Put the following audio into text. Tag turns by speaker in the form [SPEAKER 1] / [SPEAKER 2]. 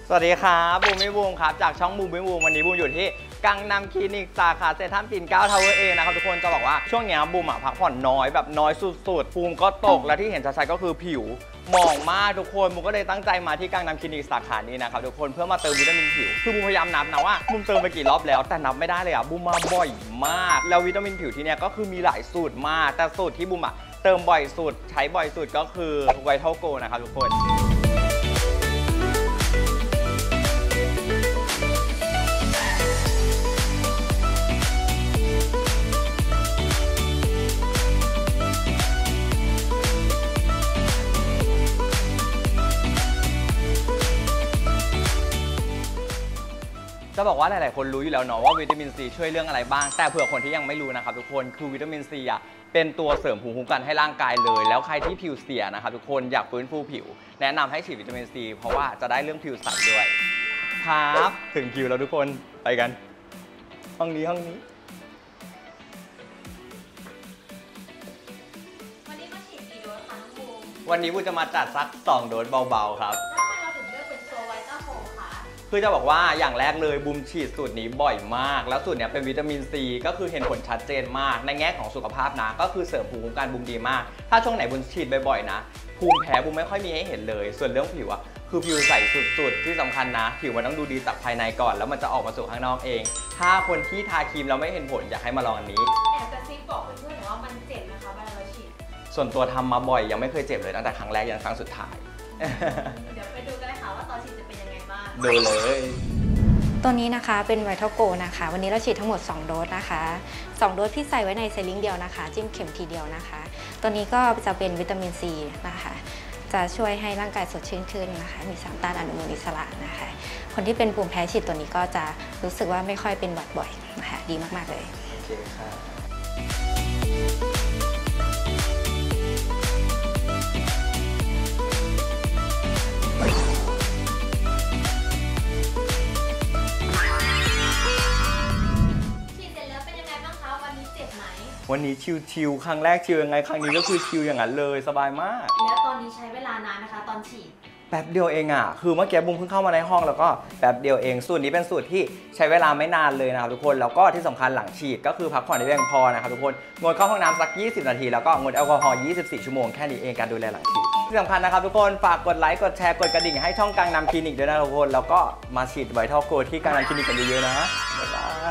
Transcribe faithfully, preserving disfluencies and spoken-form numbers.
[SPEAKER 1] สวัสดีครับบูมมิบูมครับจากช่องบูมมิบูมวันนี้บูมอยู่ที่กังนำคลินิกสาขาเซ็นทรัลปิ่นเกล้าทาวเวอร์เอนะครับทุกคนจะบอกว่าช่วงนี้บูมอ่ะพักผ่อนน้อยแบบน้อยสุดๆภูมิก็ตกและที่เห็นชัดๆก็คือผิวหมองมากทุกคนบูมก็เลยตั้งใจมาที่กังนำคลินิกสาขานี้นะครับทุกคนเพื่อมาเติมวิตามินผิวคือบูมพยายามนับนะว่าบูมเติมไปกี่รอบแล้วแต่นับไม่ได้เลยอ่ะบูมมาบ่อยมากแล้ววิตามินผิวที่เนี้ยก็คือมีหลายสูตรมากแต่สูตรที่บูมอ่ะเติมบ่อยสุดใช้บ่อยสุดก็คือไวท์เทิลโกนะครับทุกคนจะบอกว่าหลายๆคนรู้อยู่แล้วเนาะว่าวิตามินซีช่วยเรื่องอะไรบ้างแต่เผื่อคนที่ยังไม่รู้นะครับทุกคนคือวิตามินซีอ่ะเป็นตัวเสริมภูมิคุ้มกันให้ร่างกายเลยแล้วใครที่ผิวเสียนะครับทุกคนอยากฟื้นฟูผิวแนะนำให้ฉีดวิตามินซีเพราะว่าจะได้เรื่องผิวใสด้วยครับถึงคิวแล้วทุกคนไปกันห้องนี้ห้องนี้
[SPEAKER 2] วันนี้มาฉีดกี่โดสคะน้องบูม
[SPEAKER 1] วันนี้บูจะมาจัดสักสองโดสเบาๆครับคือจะบอกว่าอย่างแรกเลยบูมฉีดสูตรนี้บ่อยมากแล้วสูตรนี้เป็นวิตามินซีก็คือเห็นผลชัดเจนมากในแง่ของสุขภาพนะก็คือเสริมภูมิคุ้มกันบูมดีมากถ้าช่วงไหนบูมฉีดบ่อยๆนะภูมิแพ้บูมไม่ค่อยมีให้เห็นเลยส่วนเรื่องผิวอะคือผิวใสสุดๆที่สำคัญนะผิวมันต้องดูดีจากภายในก่อนแล้วมันจะออกมาสู่ข้างนอกเองถ้าคนที่ทาครีมแล้วไม่เห็นผลอยากให้มาลองอันนี้
[SPEAKER 2] แอบกระซิบบอกเพื่อนๆว่ามันเจ็บนะคะเวลาเราฉีด
[SPEAKER 1] ส่วนตัวทำมาบ่อยยังไม่เคยเจ็บเลยตั้งแต่ครั้งแรกยันครั้งสุดท้าย
[SPEAKER 2] เดี๋ยวไปดูกันเลยค่ะว่าตอนฉีดจะเป็นยังไงบ้าง
[SPEAKER 1] ดูเลย
[SPEAKER 3] ตัวนี้นะคะเป็นไวท์เทิลโกนะคะวันนี้เราฉีดทั้งหมดสองโดสนะคะสองโดสพี่ใส่ไว้ในไซลิงเดียวนะคะจิ้มเข็มทีเดียวนะคะตัวนี้ก็จะเป็นวิตามินซีนะคะจะช่วยให้ร่างกายสดชื่นขึ้นนะคะมีสารต้านอนุมูลอิสระนะคะคนที่เป็นภูมิแพ้ฉีดตัวนี้ก็จะรู้สึกว่าไม่ค่อยเป็นหวัดบ่อยนะคะดีมากๆเลย
[SPEAKER 1] โอเคค่ะวันนี้ชิวๆครั้งแรกชิวยังไงครั้งนี้ก็คือชิวอย่างนั้นเลยสบายมาก
[SPEAKER 2] แล้วตอนนี้ใช้เวลานานนะคะตอนฉีด
[SPEAKER 1] แป๊บเดียวเองอ่ะคือเมื่อกี้บุ้มเพิ่งเข้ามาในห้องแล้วก็แป๊บเดียวเองสูตรนี้เป็นสูตรที่ใช้เวลาไม่นานเลยนะครับทุกคนแล้วก็ที่สำคัญหลังฉีดก็คือพักผ่อนให้เพียงพอนะครับทุกคนงดเข้าห้องน้ำสักยี่สิบนาทีแล้วก็งดแอลกอฮอล์ยี่สิบสี่ชั่วโมงแค่นี้เองการดูแลหลังฉีดที่สำคัญนะครับทุกคนฝากกดไลค์กดแชร์กดกระดิ่งให้ช่องกังนำคลินิกด้วยนะทุกคนแล้วก็มาฉีดไวท์เทิลโกที่กังนำคลินิกกันเยอะๆนะบ๊ายบาย